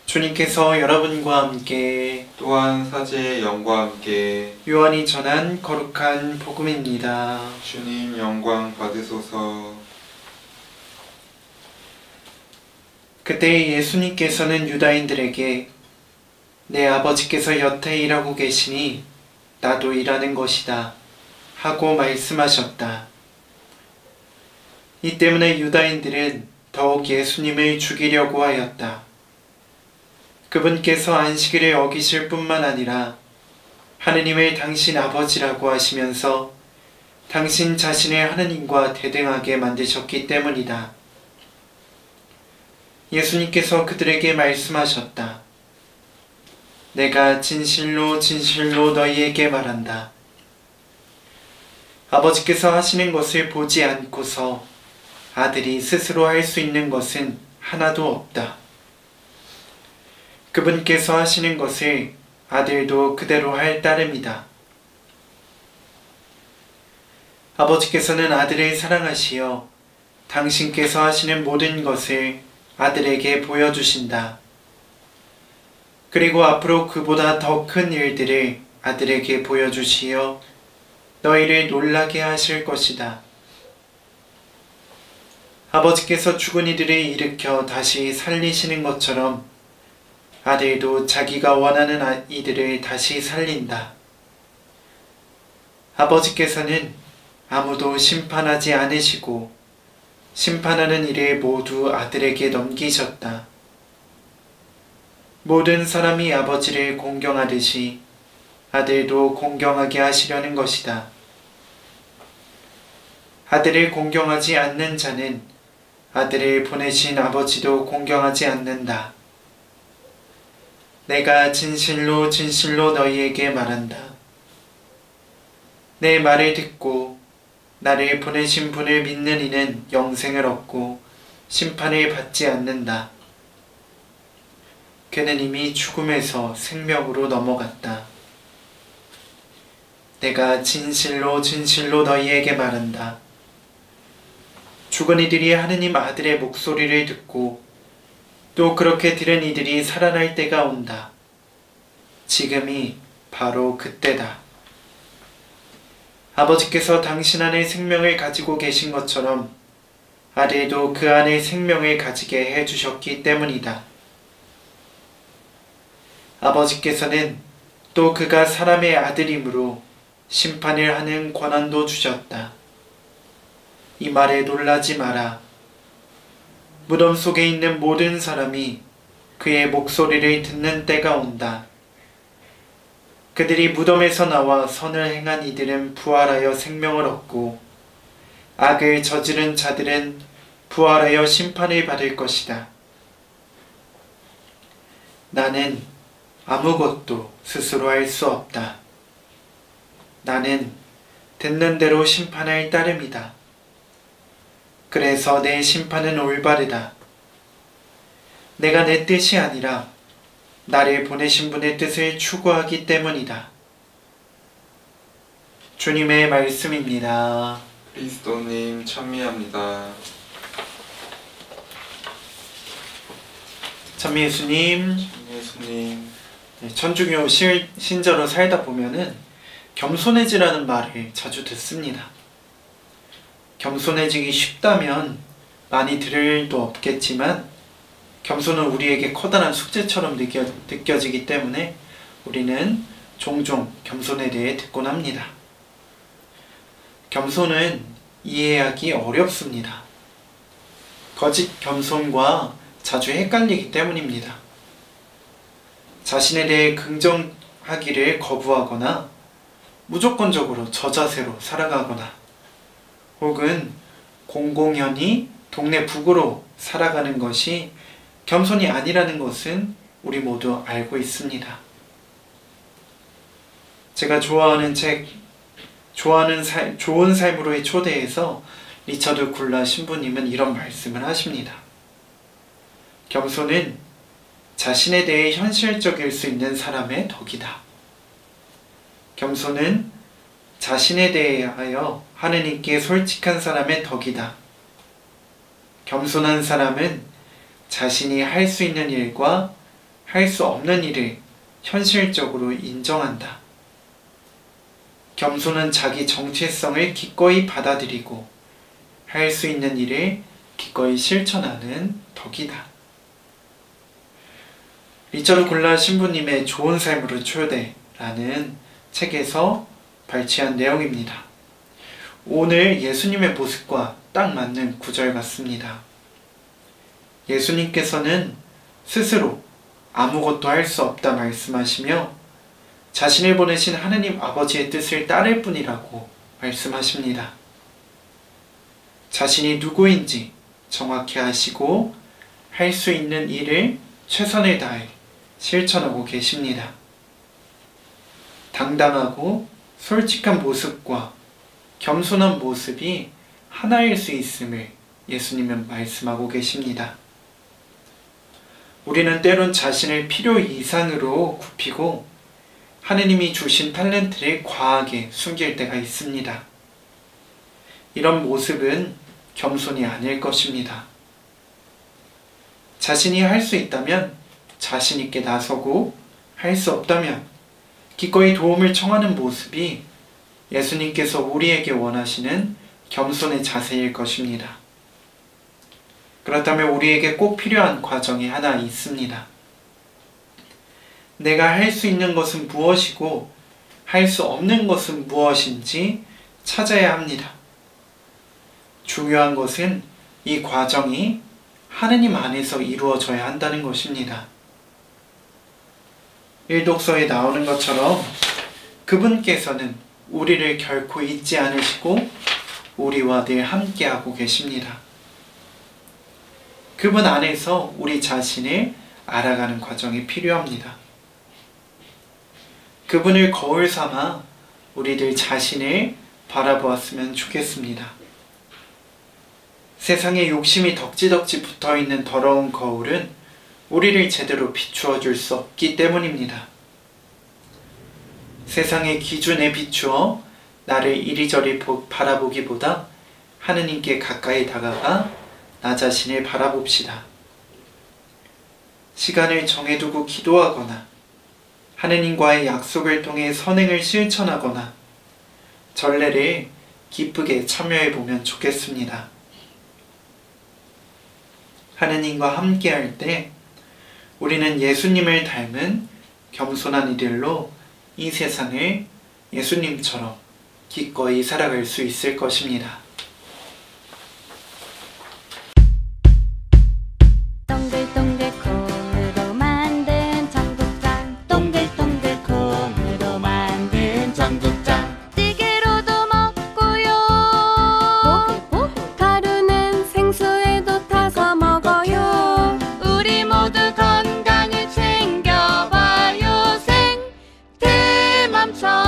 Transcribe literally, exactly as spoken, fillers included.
주님께서 여러분과 함께 또한 사제의 영과 함께 요한이 전한 거룩한 복음입니다. 주님 영광 받으소서. 그때 예수님께서는 유다인들에게 내 아버지께서 여태 일하고 계시니 나도 일하는 것이다 하고 말씀하셨다. 이 때문에 유다인들은 더욱 예수님을 죽이려고 하였다. 그분께서 안식일을 어기실 뿐만 아니라 하느님을 당신 아버지라고 하시면서 당신 자신을 하느님과 대등하게 만드셨기 때문이다. 예수님께서 그들에게 말씀하셨다. 내가 진실로 진실로 너희에게 말한다. 아버지께서 하시는 것을 보지 않고서 아들이 스스로 할 수 있는 것은 하나도 없다. 그분께서 하시는 것을 아들도 그대로 할 따름이다. 아버지께서는 아들을 사랑하시어 당신께서 하시는 모든 것을 아들에게 보여주신다. 그리고 앞으로 그보다 더 큰 일들을 아들에게 보여주시어 너희를 놀라게 하실 것이다. 아버지께서 죽은 이들을 일으켜 다시 살리시는 것처럼 아들도 자기가 원하는 이들을 다시 살린다. 아버지께서는 아무도 심판하지 않으시고 심판하는 일을 모두 아들에게 넘기셨다. 모든 사람이 아버지를 공경하듯이 아들도 공경하게 하시려는 것이다. 아들을 공경하지 않는 자는 아들을 보내신 아버지도 공경하지 않는다. 내가 진실로 진실로 너희에게 말한다. 내 말을 듣고 나를 보내신 분을 믿는 이는 영생을 얻고 심판을 받지 않는다. 그는 이미 죽음에서 생명으로 넘어갔다. 내가 진실로 진실로 너희에게 말한다. 죽은 이들이 하느님 아들의 목소리를 듣고 또 그렇게 들은 이들이 살아날 때가 온다. 지금이 바로 그때다. 아버지께서 당신 안에 생명을 가지고 계신 것처럼 아들도 그 안에 생명을 가지게 해주셨기 때문이다. 아버지께서는 또 그가 사람의 아들이므로 심판을 하는 권한도 주셨다. 이 말에 놀라지 마라. 무덤 속에 있는 모든 사람이 그의 목소리를 듣는 때가 온다. 그들이 무덤에서 나와 선을 행한 이들은 부활하여 생명을 얻고 악을 저지른 자들은 부활하여 심판을 받을 것이다. 나는 아무것도 스스로 할 수 없다. 나는 듣는 대로 심판할 따름이다. 그래서 내 심판은 올바르다. 내가 내 뜻이 아니라 나를 보내신 분의 뜻을 추구하기 때문이다. 주님의 말씀입니다. 그리스도님 찬미합니다. 참 예수님, 예수님. 천주교 신자로 살다 보면은 겸손해지라는 말을 자주 듣습니다. 겸손해지기 쉽다면 많이 들을 일도 없겠지만 겸손은 우리에게 커다란 숙제처럼 느껴, 느껴지기 때문에 우리는 종종 겸손에 대해 듣곤 합니다. 겸손은 이해하기 어렵습니다. 거짓 겸손과 자주 헷갈리기 때문입니다. 자신에 대해 긍정하기를 거부하거나 무조건적으로 저자세로 살아가거나 혹은 공공연히 동네 북으로 살아가는 것이 겸손이 아니라는 것은 우리 모두 알고 있습니다. 제가 좋아하는 책 좋아하는 살, 좋은 삶으로의 초대에서 리처드 굴라 신부님은 이런 말씀을 하십니다. 겸손은 자신에 대해 현실적일 수 있는 사람의 덕이다. 겸손은 자신에 대하여 하느님께 솔직한 사람의 덕이다. 겸손한 사람은 자신이 할 수 있는 일과 할 수 없는 일을 현실적으로 인정한다. 겸손은 자기 정체성을 기꺼이 받아들이고 할 수 있는 일을 기꺼이 실천하는 덕이다. 리처드 골라 신부님의 좋은 삶으로 초대라는 책에서 발췌한 내용입니다. 오늘 예수님의 모습과 딱 맞는 구절 같습니다. 예수님께서는 스스로 아무것도 할 수 없다 말씀하시며 자신을 보내신 하느님 아버지의 뜻을 따를 뿐이라고 말씀하십니다. 자신이 누구인지 정확히 아시고 할 수 있는 일을 최선을 다해 실천하고 계십니다. 당당하고 솔직한 모습과 겸손한 모습이 하나일 수 있음을 예수님은 말씀하고 계십니다. 우리는 때론 자신을 필요 이상으로 굽히고 하느님이 주신 탤런트를 과하게 숨길 때가 있습니다. 이런 모습은 겸손이 아닐 것입니다. 자신이 할 수 있다면 자신 있게 나서고 할 수 없다면 기꺼이 도움을 청하는 모습이 예수님께서 우리에게 원하시는 겸손의 자세일 것입니다. 그렇다면 우리에게 꼭 필요한 과정이 하나 있습니다. 내가 할 수 있는 것은 무엇이고 할 수 없는 것은 무엇인지 찾아야 합니다. 중요한 것은 이 과정이 하느님 안에서 이루어져야 한다는 것입니다. 일독서에 나오는 것처럼 그분께서는 우리를 결코 잊지 않으시고 우리와 늘 함께하고 계십니다. 그분 안에서 우리 자신을 알아가는 과정이 필요합니다. 그분을 거울 삼아 우리들 자신을 바라보았으면 좋겠습니다. 세상에 욕심이 덕지덕지 붙어있는 더러운 거울은 우리를 제대로 비추어 줄 수 없기 때문입니다. 세상의 기준에 비추어 나를 이리저리 바라보기보다 하느님께 가까이 다가가 나 자신을 바라봅시다. 시간을 정해두고 기도하거나 하느님과의 약속을 통해 선행을 실천하거나 전례를 기쁘게 참여해보면 좋겠습니다. 하느님과 함께할 때 우리는 예수님을 닮은 겸손한 이들로 이 세상을 예수님처럼 기꺼이 살아갈 수 있을 것입니다. 동글동글 콩으로 만든 청국장 동글동글 콩으로 만든 청국장 찌개로도 먹고요 가루는 생수에도 타서 먹어요 우리 모두 건강을 챙겨봐요 생태맘처럼